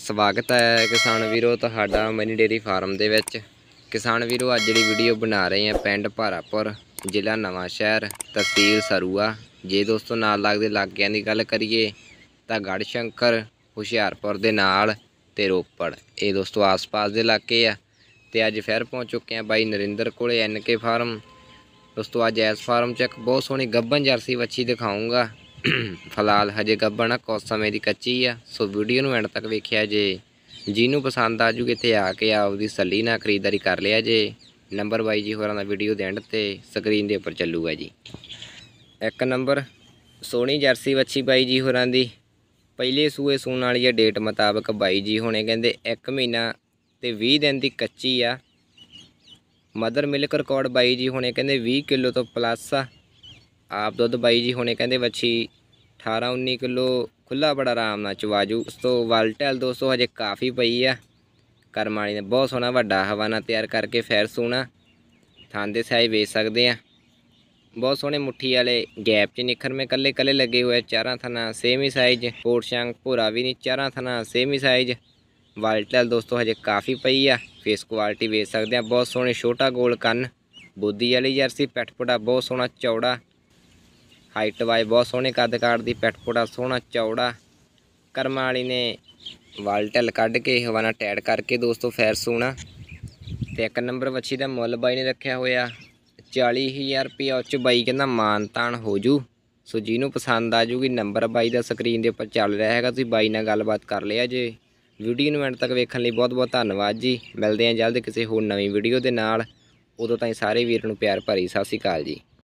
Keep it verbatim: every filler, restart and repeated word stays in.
ਸਵਾਗਤ ਹੈ ਕਿਸਾਨ ਵੀਰੋ ਤੁਹਾਡਾ ਮਨੀ ਡੇਰੀ ਫਾਰਮ ਦੇ ਵਿੱਚ। ਕਿਸਾਨ ਵੀਰੋ ਅੱਜ ਜਿਹੜੀ ਵੀਡੀਓ ਬਣਾ ਰਹੇ ਹਾਂ ਪਿੰਡ ਭਾਰਾਪੁਰ, ਜ਼ਿਲ੍ਹਾ ਨਵਾਂ ਸ਼ਹਿਰ, ਤਹਿਸੀਲ ਸਰੂਆ। ਜੇ ਦੋਸਤੋ ਨਾਲ ਲੱਗਦੇ ਇਲਾਕਿਆਂ ਦੀ ਗੱਲ ਕਰੀਏ ਤਾਂ ਗੜਸ਼ੰਕਰ, ਹੁਸ਼ਿਆਰਪੁਰ ਦੇ ਨਾਲ ਤੇ ਰੋਪੜ, ਇਹ ਦੋਸਤੋ ਆਸ-ਪਾਸ ਦੇ ਇਲਾਕੇ ਆ। ਤੇ ਅੱਜ ਫਿਰ ਪਹੁੰਚ ਚੁੱਕੇ ਆ ਬਾਈ ਨਰਿੰਦਰ ਕੋਲੇ ਐਨ ਕੇ ਫਾਰਮ। ਦੋਸਤੋ ਅੱਜ ਇਸ ਫਾਰਮ 'ਚ ਇੱਕ ਬਹੁਤ ਸੋਹਣੀ ਗੱਭਣ ਜਰਸੀ ਵੱਛੀ ਦਿਖਾਊਂਗਾ। ਫਿਲਹਾਲ ਹਜੇ ਗੱਭਣ ਆ, ਕੁਛ ਸਮੇਂ ਦੀ ਕੱਚੀ ਆ, ਸੋ ਵੀਡੀਓ ਨੂੰ ਐਂਡ ਤੱਕ ਵੇਖਿਆ ਜੇ। ਜਿਹਨੂੰ ਪਸੰਦ ਆ ਜੂਗੀ ਇੱਥੇ ਆ ਕੇ ਆਪਦੀ ਸੱਲੀ ਨਾਲ ਖਰੀਦਦਾਰੀ ਕਰ ਲਿਆ ਜੇ। ਨੰਬਰ ਬਾਈ ਜੀ ਹੋਰਾਂ ਦਾ ਵੀਡੀਓ ਦੇ ਐਂਡ ਤੇ ਸਕਰੀਨ ਦੇ ਉੱਪਰ ਚੱਲੂਗਾ ਜੀ। ਇੱਕ ਨੰਬਰ ਸੋਹਣੀ ਜਰਸੀ ਵੱਛੀ ਬਾਈ ਜੀ ਹੋਰਾਂ ਦੀ, ਪਹਿਲੇ ਸੂਏ ਸੂਣ ਵਾਲੀ ਆ। ਡੇਟ ਮੁਤਾਬਕ ਬਾਈ ਜੀ ਹੋਣੇ ਕਹਿੰਦੇ ਇੱਕ ਮਹੀਨਾ ਤੇ ਵੀਹ ਦਿਨ ਦੀ ਕੱਚੀ ਆ। ਮਦਰ ਮਿਲਕ ਰਿਕਾਰਡ ਬਾਈ ਜੀ ਹੋਣੇ ਕਹਿੰਦੇ ਵੀਹ ਕਿਲੋ ਤੋਂ ਪਲੱਸ ਆ। ਆਪ ਦੁੱਧ ਬਾਈ ਜੀ ਹੋਣੇ ਕਹਿੰਦੇ ਵੱਛੀ ਅਠਾਰਾਂ ਉੱਨੀ ਕਿਲੋ ਖੁੱਲ੍ਹਾ ਬੜਾ ਆਰਾਮ ਨਾਲ ਚਵਾਜੂ। ਉਸ ਤੋਂ ਵਲਟੈਲ ਦੋਸਤੋ ਹਜੇ ਕਾਫੀ ਪਈ ਆ। ਕਰਮ ਵਾਲੀ ਨੇ ਬਹੁਤ ਸੋਹਣਾ ਵੱਡਾ ਹਵਾਨਾ ਤਿਆਰ ਕਰਕੇ ਫੈਰ ਸੂਣਾ। ਥਣ ਦੇ ਸਾਈਜ਼ ਵੇਚ ਸਕਦੇ ਆ, ਬਹੁਤ ਸੋਹਣੇ ਮੁੱਠੀ ਵਾਲੇ ਗੈਪ 'ਚ ਨਿਖਰਵੇਂ ਕੱਲੇ ਕੱਲੇ ਲੱਗੇ ਹੋਏ। ਚਾਰਾਂ ਥਣਾ ਸੇਮ ਹੀ ਸਾਈਜ਼, ਕੋਟ ਸ਼ੰਕ ਭੋਰਾ ਵੀ ਨਹੀਂ, ਚਾਰਾਂ ਥਣਾ ਸੇਮ ਹੀ ਸਾਈਜ਼। ਵਲਟੈਲ ਦੋਸਤੋ ਹਜੇ ਕਾਫੀ ਪਈ ਆ। ਫੇਸ ਕੁਆਲਿਟੀ ਵੇਚ ਸਕਦੇ ਆ, ਬਹੁਤ ਸੋਹਣੇ ਛੋਟਾ ਗੋਲ ਕੰਨ, ਬੋਦੀ ਵਾਲੀ ਜਰਸੀ। ਪਿੱਠ ਪੁੜਾ ਬਹੁਤ ਸੋਹਣਾ ਚੌੜਾ, ਹਾਈਟ ਵਾਈਜ਼ ਬਹੁਤ ਸੋਹਣੇ ਕੱਦ ਕਾਠ ਦੀ। ਪਿੱਠ ਪੁੜਾ ਸੋਹਣਾ ਚੌੜਾ। ਕਰਮਾਂ ਵਾਲੀ ਨੇ ਵਲਟੈਲ ਕੱਢ ਕੇ ਹਵਾਨਾ ਟੈਡ ਕਰਕੇ ਦੋਸਤੋ ਫੈਰ ਸੂਣਾ। ਤੇ ਇੱਕ ਨੰਬਰ ਵੱਛੀ ਦਾ ਮੁੱਲ ਬਾਈ ਨੇ ਰੱਖਿਆ ਹੋਇਆ ਚਾਲੀ ਹਜ਼ਾਰ ਰੁਪਇਆ। ਉੱਚ ਬਾਈ ਕਹਿੰਦਾ ਮਾਨ ਤਾਨ ਹੋ ਜੂ। ਸੋ ਜਿਹਨੂੰ ਪਸੰਦ ਆ ਜੂਗੀ ਨੰਬਰ ਬਾਈ ਦਾ ਸਕਰੀਨ ਦੇ ਉੱਪਰ ਚੱਲ ਰਿਹਾ ਹੈਗਾ, ਤੁਸੀਂ ਬਾਈ ਨਾਲ ਗੱਲਬਾਤ ਕਰ ਲਿਆ ਜੇ। ਵੀਡੀਓ ਨੂੰ ਐਂਡ ਤੱਕ ਵੇਖਣ ਲਈ ਬਹੁਤ ਬਹੁਤ ਧੰਨਵਾਦ ਜੀ। ਮਿਲਦੇ ਹਾਂ ਜਲਦ ਕਿਸੇ ਹੋਰ ਨਵੀਂ ਵੀਡੀਓ ਦੇ ਨਾਲ। ਉਦੋਂ ਤਾਈਂ ਸਾਰੇ ਵੀਰ ਨੂੰ ਪਿਆਰ ਭਰੀ ਸਤਿ ਸ਼੍ਰੀ ਅਕਾਲ ਜੀ।